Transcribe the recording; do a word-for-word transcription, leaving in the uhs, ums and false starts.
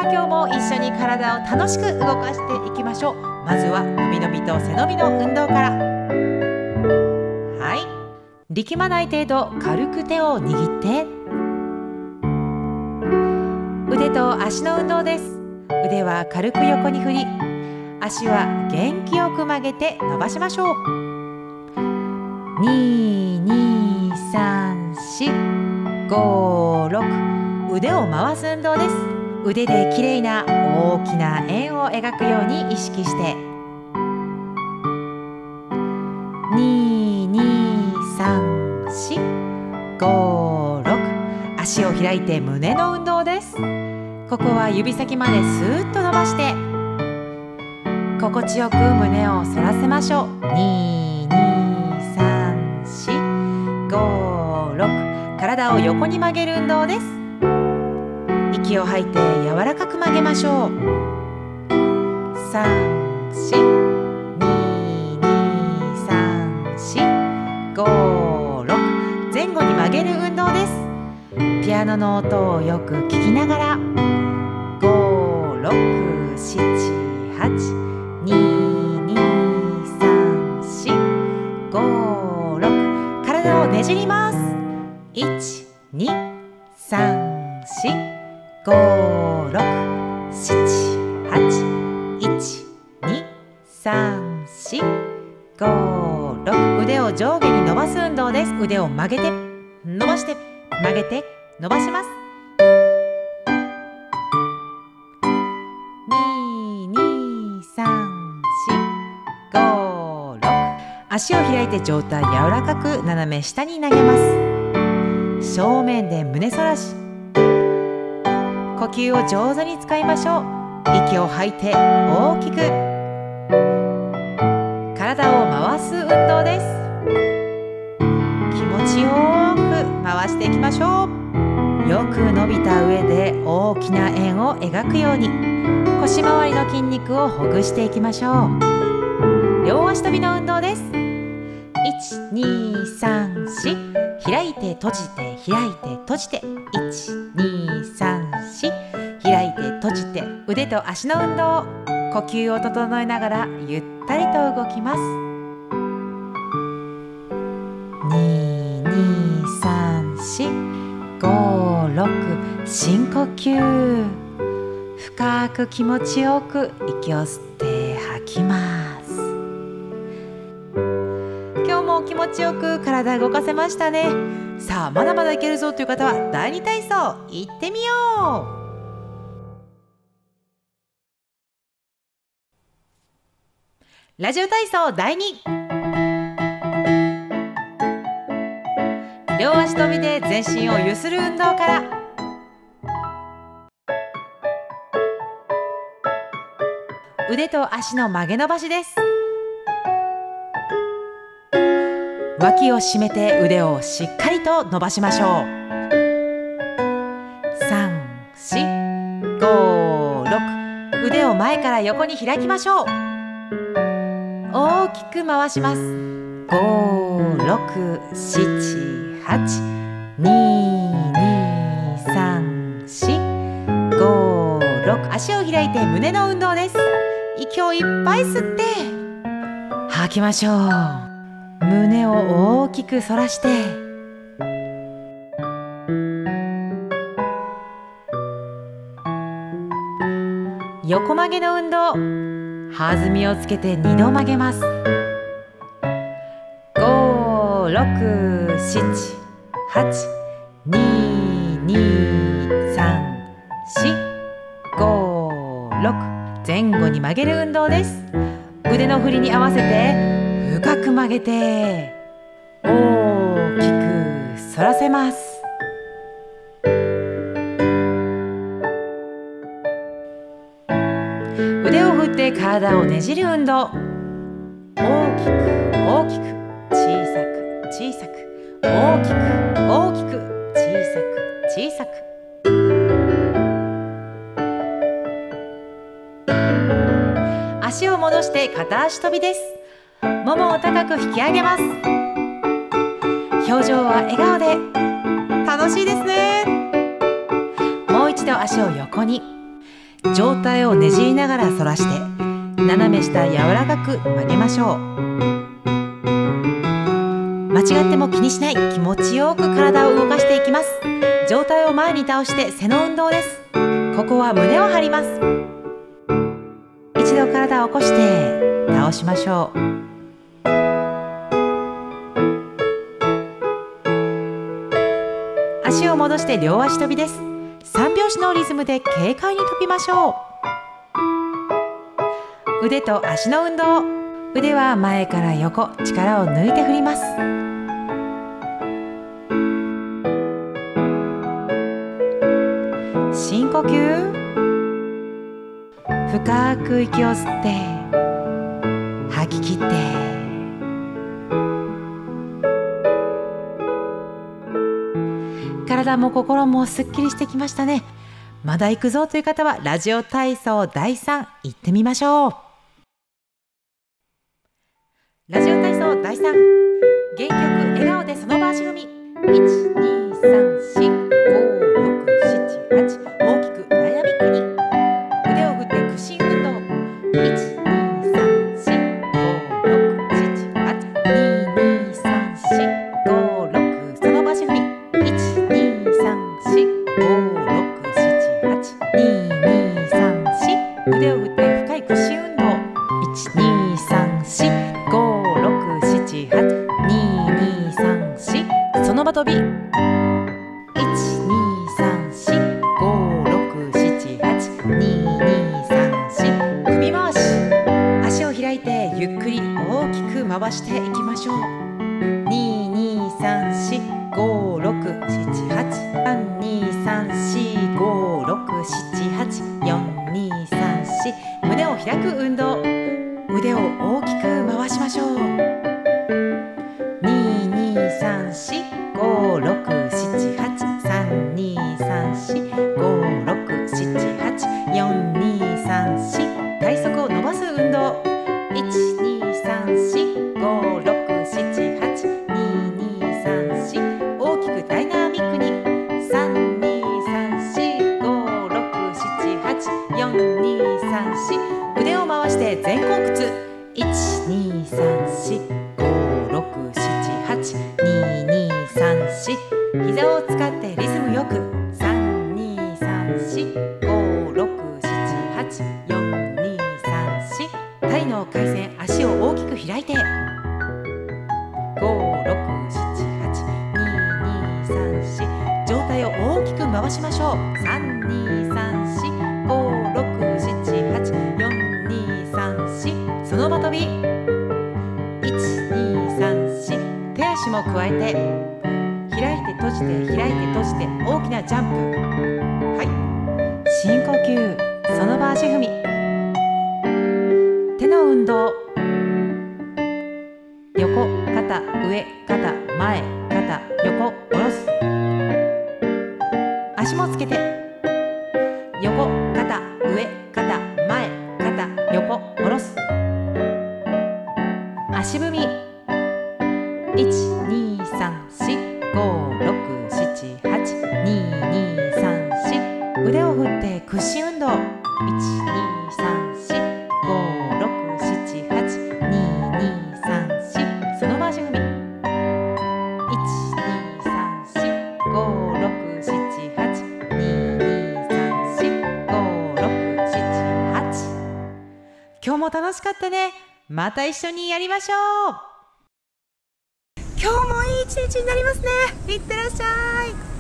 さあ今日も一緒に体を楽しく動かしていきましょう。まずは伸び伸びと背伸びの運動から。はい、力まない程度軽く手を握って、腕と足の運動です。腕は軽く横に振り、足は元気よく曲げて伸ばしましょう。に、に、さん、し、ご、ろく、腕を回す運動です。腕できれいな大きな円を描くように意識して、に、に、さん、し、ご、ろく、足を開いて胸の運動です。ここは指先までスーッと伸ばして心地よく胸を反らせましょう。に、に、さん、し、ご、ろく、体を横に曲げる運動です。息を吐いて柔らかく曲げましょう。さん、し、に、に、さん、し、ご、ろく、前後に曲げる運動です。ピアノの音をよく聞きながら、ご、ろく、なな、はち、に、に、さん、し、ご、ろく、体をねじります。いち、に、さん、し、ご、ろく、なな、はち、いち、に、さん、し、ご、ろく、腕を上下に伸ばす運動です。腕を曲げて伸ばして曲げて伸ばします。に、に、さん、し、ご、ろく、足を開いて上体柔らかく斜め下に投げます。正面で胸反らし、呼吸を上手に使いましょう。息を吐いて大きく体を回す運動です。気持ちよく回していきましょう。よく伸びた上で大きな円を描くように腰回りの筋肉をほぐしていきましょう。両足跳びの運動です。いち、に、さん、し、開いて閉じて開いて閉じて、いち、に、さん、し、開いて閉じて、腕と足の運動、呼吸を整えながらゆったりと動きます。に、に、さん、し、ご、ろく、深呼吸。深く気持ちよく息を吸って吐きます。今日も気持ちよく体動かせましたね。さあまだまだいけるぞという方はだいに体操いってみよう。ラジオ体操だいに。両足跳びで全身をゆする運動から。腕と足の曲げ伸ばしです。脇を締めて腕をしっかりと伸ばしましょう。さん、し、ご、ろく、腕を前から横に開きましょう。大きく回します。ご、ろく、なな、はち、に、に、さん、し、ご、ろく、足を開いて胸の運動です。息をいっぱい吸って吐きましょう。胸を大きく反らして、横曲げの運動、弾みをつけてにど曲げます。ご、ろく、なな、はち、に、に、さん、し、ご、ろく、前後に曲げる運動です。腕の振りに合わせて深く曲げて大きく反らせます。腕を振って体をねじる運動。大きく大きく小さく小さく、大きく大きく小さく小さく。足を戻して片足跳びです。ももを高く引き上げます。表情は笑顔で楽しいですね。もう一度足を横に、 上体をねじりながら反らして斜め下柔らかく曲げましょう。間違っても気にしない、気持ちよく体を動かしていきます。上体を前に倒して背の運動です。ここは胸を張ります。一度体を起こして倒しましょう。足を戻して両足跳びです。三拍子のリズムで軽快に跳びましょう。腕と足の運動。腕は前から横、力を抜いて振ります。深呼吸。深く息を吸って吐き切って、体も心もすっきりしてきましたね。まだ行くぞという方はラジオ体操だいさん行ってみましょう。ラジオ体操だいさん、元気よく笑顔でその場足踏み。いち、に、さん、し、ご、ろく、しち、はち、大きくダイナミックに腕を振って屈伸運動。いち、に、さん、し、ご、ろく、しち、はち、に、に、さん、し、ご、ろく、その場足踏み。いち、に、さん、し、ご、ろく、しち、はち、に、に、さん、し、腕を振って深い屈伸運動。いち、に、さん、し、ご、ろく、しち、はち、に、に、さん、し、その場跳び。いち、に、さん、し、ご、ろく、しち、はち、に、に、さん、し、首回し。足を開いてゆっくり大きく回していきましょう。に、に、さん、し、ご、ろく、しち、はち、さん、に、さん、し、ご、ろく、しち、はち、よん、に、さん、し、胸を開く運動。腕を大きく回しましょう。に、に、さん、し、ご、ろく、しち、はち、さん、に、さん、し、ご、ろく、しち、はち、よん、に、さん、し、体側を伸ばす運動。いち、に、さん、し、ご、ろく、しち、はち、に、に、さん、し、大きくダイナミックに。さん、に、さん、し、ご、ろく、しち、はち、よん、に、さん、し、腕を回して前後屈。いち、に、さん、し、ご、ろく、しち、はち、に、に、さん、し、膝を使ってリズムよく。さん、に、さん、し、ご、ろく、しち、はち、よん、に、さん、し、タイの回旋、足を大きく開いて。ご、ろく、しち、はち、に、に、さん、し、上体を大きく回しましょう。さん、に、さん、し、ご、ろく、しち、はち、よん、に、さん、し、その場跳び。いち、に、さん、し、手足も加えて開いて閉じて開いて閉じて大きなジャンプ。はい、深呼吸。その場足踏み。手の運動。横、肩、上、肩、前、肩、横、下ろす。足もつけて横、肩、上、肩、前、肩、横、下ろす。足踏み。いち、に、さん、し、ご、ろく、しち、はち、に、に、さん、し、腕を振って屈伸運動。いち、に、さん、し、ご、ろく、しち、はち、に、に、さん、し、その場足踏み。いち、に、さん、し、ご、ろく、しち、はち、に、に、さん、し、ご、ろく、しち、はち。今日も楽しかったね。また一緒にやりましょう。今日もいい一日になりますね。いってらっしゃい。